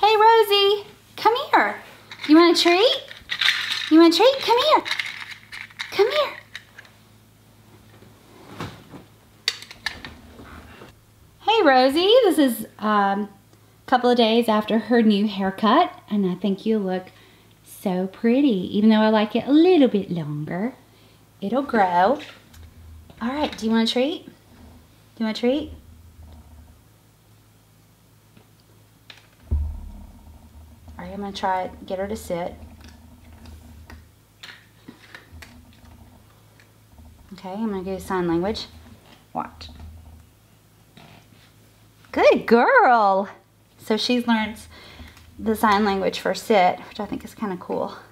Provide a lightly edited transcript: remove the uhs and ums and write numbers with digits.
Hey, Rosie, come here. You want a treat? You want a treat? Come here. Come here. Hey, Rosie, this is a couple of days after her new haircut, and I think you look so pretty, even though I like it a little bit longer. It'll grow. All right, do you want a treat? Do you want a treat? All right, I'm gonna try it, get her to sit. Okay, I'm gonna do sign language. Watch. Good girl. So she learns the sign language for sit, which I think is kind of cool.